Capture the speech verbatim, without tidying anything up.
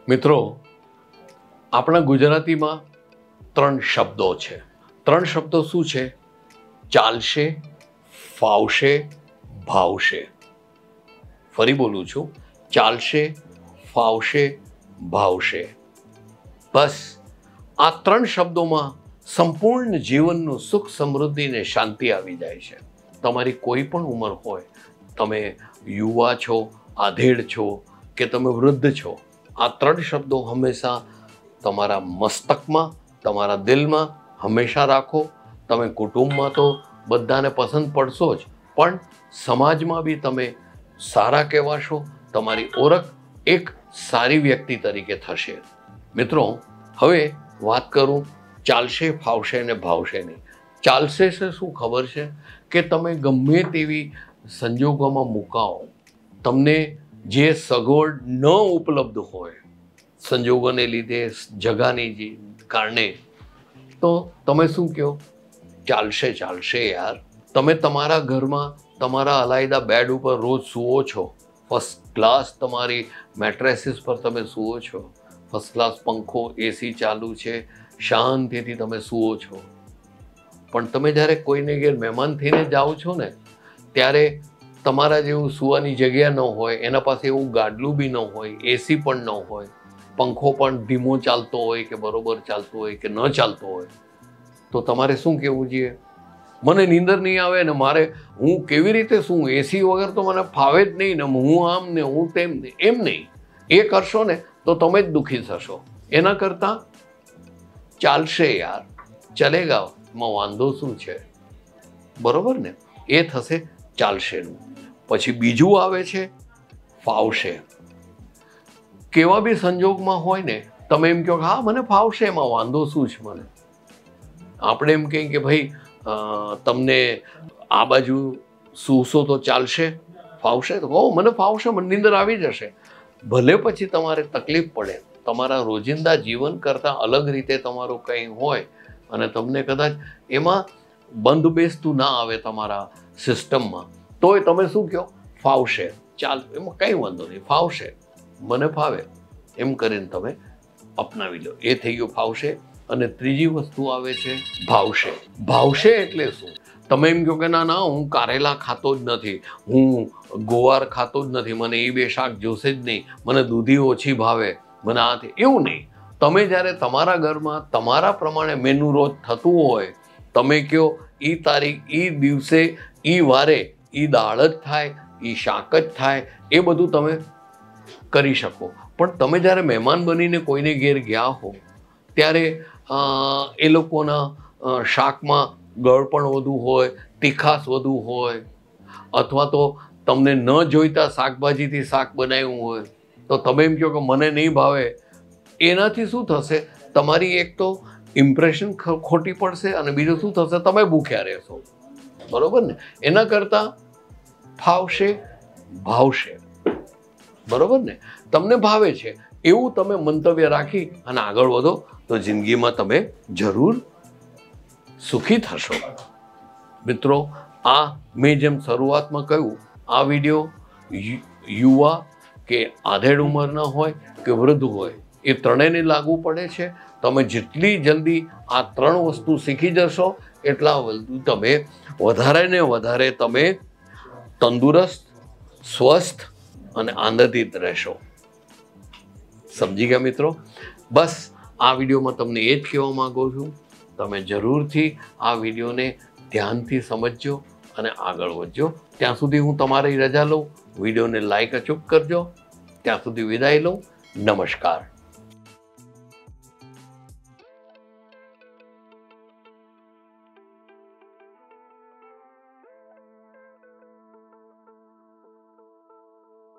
મિત્રો, આપણા ગુજરાતીમાં ત્રણ શબ્દો છે. ત્રણ શબ્દો શું છે? ચાલશે, ફાવશે, ભાવશે. ફરી બોલું છું, ચાલશે, ફાવશે, ભાવશે. બસ આ ત્રણ શબ્દોમાં સંપૂર્ણ જીવનનું સુખ, સમૃદ્ધિ ને શાંતિ આવી જાય છે. તમારી કોઈ પણ ઉંમર હોય, તમે યુવા છો, આધેડ છો કે તમે વૃદ્ધ છો, આ ત્રણ શબ્દો હંમેશા તમારા મસ્તકમાં, તમારા દિલમાં હંમેશા રાખો. તમે કુટુંબમાં તો બધાને પસંદ પડશો જ, પણ સમાજમાં બી તમે સારા કહેવાશો. તમારી ઓળખ એક સારી વ્યક્તિ તરીકે થશે. મિત્રો, હવે વાત કરું ચાલશે, ફાવશે ને ભાવશે નહીં. ચાલશે છે શું ખબર છે? કે તમે ગમે તેવી સંજોગોમાં મુકાઓ, તમને જે સગવડ ન ઉપલબ્ધ હોય સંજોગોને લીધે, જગાની કારણે, તો તમે શું કહો? ચાલશે ચાલશે યાર. તમે તમારા ઘરમાં તમારા અલાયદા બેડ ઉપર રોજ સૂવો છો, ફર્સ્ટ ક્લાસ તમારી મેટ્રેસીસ પર તમે સૂવો છો, ફર્સ્ટ ક્લાસ પંખો, એસી ચાલુ છે, શાંતિથી તમે સૂવો છો. પણ તમે જ્યારે કોઈને ઘેર મહેમાન થઈને જાઓ છો ને, ત્યારે તમારા જેવું સૂવાની જગ્યા ન હોય, એના પાસે એવું ગાડલું બી ન હોય, એસી પણ ન હોય, પંખો પણ ધીમો ચાલતો હોય કે બરોબર ચાલતો હોય કે ન ચાલતો હોય, તો તમારે શું કહેવું જોઈએ? મને નીંદર નહીં આવે ને મારે, હું કેવી રીતે શું, એસી વગર તો મને ફાવે જ નહીં ને, હું આમ ને હું તેમ ને. એમ નહીં. એ કરશો ને તો તમે જ દુઃખી થશો. એના કરતાં ચાલશે યાર, ચલેગા માં વાંધો શું છે? બરોબર ને? એ થશે ચાલશેનું. પછી બીજું આવે છે ફાવશે. કેવા બી સંજોગમાં હોય ને, તમે એમ કહો હા મને ફાવશે, એમાં વાંધો શું છે મને? આપણે એમ કહીએ કે ભાઈ તમને આ બાજુ સૂશો તો ચાલશે, ફાવશે તો કહો મને ફાવશે, મને નીંદર આવી જશે. ભલે પછી તમારે તકલીફ પડે, તમારા રોજિંદા જીવન કરતાં અલગ રીતે તમારું કંઈ હોય અને તમને કદાચ એમાં બંધ બેસતું ના આવે તમારા સિસ્ટમમાં, તોય તમે શું કહો? ફાવશે, ચાલ, એમાં કંઈ વાંધો નહીં, ફાવશે, મને ફાવે, એમ કરીને તમે અપનાવી લો. એ થઈ ગયું ફાવશે. અને ત્રીજી વસ્તુ આવે છે ભાવશે. ભાવશે એટલે શું? તમે એમ કહો કે ના ના હું કારેલા ખાતો જ નથી, હું ગોવાર ખાતો જ નથી, મને એ બે શાક જોશે જ નહીં, મને દૂધી ઓછી ભાવે, મને આ એવું નહીં. તમે જ્યારે તમારા ઘરમાં તમારા પ્રમાણે મેનુ રોજ થતું હોય, તમે કહો એ તારીખ, એ દિવસે, એ વારે એ દાળ જ થાય, એ શાક જ થાય, એ બધું તમે કરી શકો. પણ તમે જ્યારે મહેમાન બનીને કોઈને ઘેર ગયા હો, ત્યારે એ લોકોના શાકમાં ગળપણ વધુ હોય, તીખાશ વધુ હોય, અથવા તો તમને ન જોઈતા શાકભાજીથી શાક બનાવ્યું હોય, તો તમે એમ કહો કે મને નહીં ભાવે. એનાથી શું થશે? તમારી એક તો ઇમ્પ્રેશન ખોટી પડશે, અને બીજું શું થશે? તમે ભૂખ્યા રહેશો. બરોબર ને? એના કરતાં ફાવશે, ભાવશે. બરોબર ને? તમને ભાવે છે એવું તમે મંતવ્ય રાખી અને આગળ વધો, તો જિંદગીમાં તમે જરૂર સુખી થશો. મિત્રો, આ મેં જેમ શરૂઆતમાં કહ્યું, આ વિડીયો યુવા કે આધેડ ઉંમરના હોય કે વૃદ્ધ હોય, એ ત્રણેયને લાગુ પડે છે. તમે જેટલી જલ્દી આ ત્રણ વસ્તુ શીખી જશો, એટલા વધુ તમે વધારે ને વધારે તમે તંદુરસ્ત, સ્વસ્થ અને આનંદિત રહેશો. સમજી ગયા મિત્રો? બસ આ વિડીયોમાં તમને એ જ કહેવા માંગુ છું, તમે જરૂરથી આ વિડીયોને ધ્યાનથી સમજજો અને આગળ વધજો. ત્યાં સુધી હું તમારી રજા લઉં. વિડીયોને લાઈક અચૂક કરજો. ત્યાં સુધી વિદાય લઉં. નમસ્કાર.